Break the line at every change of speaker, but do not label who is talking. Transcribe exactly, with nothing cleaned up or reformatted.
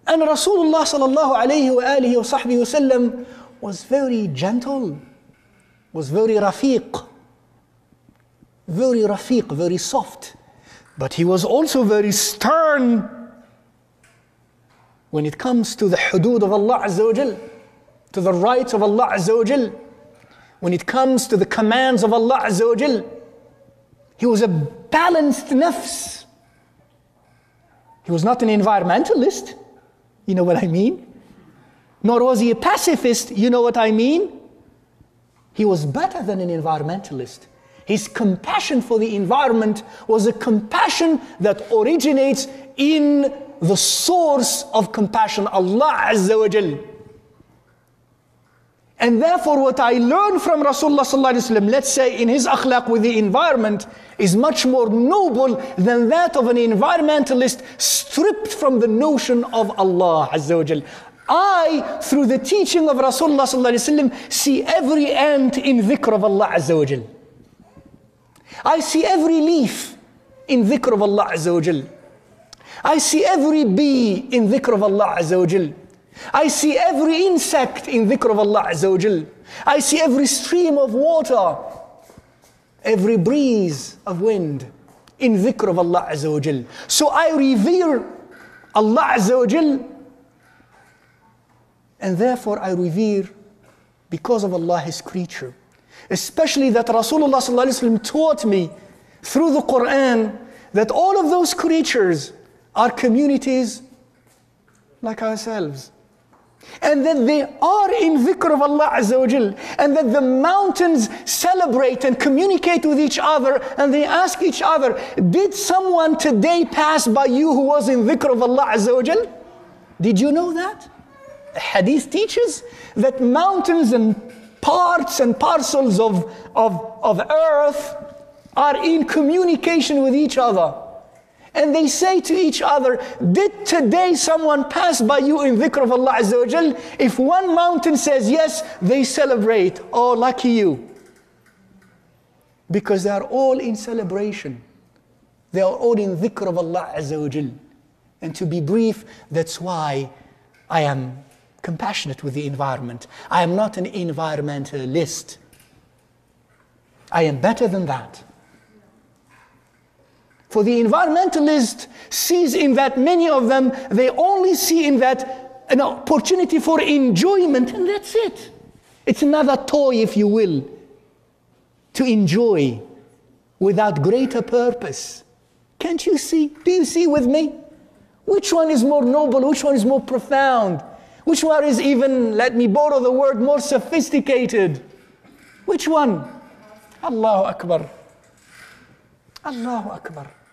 And Rasulullah sallallahu alayhi wa alihi wa sahbihi wasallam was very gentle, was very rafiq, very rafiq, very soft. But he was also very stern when it comes to the hudud of Allah Azza wa Jal, to the rights of Allah Azza wa Jal, when it comes to the commands of Allah Azza wa Jal. He was a balanced nafs. He was not an environmentalist, you know what I mean? Nor was he a pacifist, you know what I mean? He was better than an environmentalist. His compassion for the environment was a compassion that originates in the source of compassion, Allah Azza wa Jal. And therefore what I learned from Rasulullah sallallahu alaihi wasallam, let's say in his akhlaq with the environment, is much more noble than that of an environmentalist stripped from the notion of Allah Azza wa Jal. I, through the teaching of Rasulullah sallallahu alaihi wasallam, see every ant in dhikr of Allah Azza wa Jal. I see every leaf in dhikr of Allah Azza wa Jal. I see every bee in dhikr of Allah Azza wa Jal. I see every insect in dhikr of Allah Azza wa Jal. I see every stream of water, every breeze of wind in dhikr of Allah Azza wa Jal. So I revere Allah Azza wa Jal, and therefore I revere because of Allah His creature. Especially that Rasulullah sallallahu alaihi wasallam taught me through the Quran that all of those creatures are communities like ourselves. And that they are in dhikr of Allah Azza wa Jal. And that the mountains celebrate and communicate with each other, and they ask each other, did someone today pass by you who was in dhikr of Allah Azza wa Jal? Did you know that? The hadith teaches that mountains and parts and parcels of, of, of earth are in communication with each other. And they say to each other, did today someone pass by you in dhikr of Allah Azza wa Jal? If one mountain says yes, they celebrate. Oh, lucky you. Because they are all in celebration. They are all in dhikr of Allah Azza wa Jal. And to be brief, that's why I am compassionate with the environment. I am not an environmentalist. I am better than that. For the environmentalist sees in that, many of them, they only see in that an opportunity for enjoyment, and that's it. It's another toy, if you will, to enjoy without greater purpose. Can't you see? Do you see with me? Which one is more noble? Which one is more profound? Which one is even, let me borrow the word, more sophisticated? Which one? Allahu Akbar. Allahu Akbar.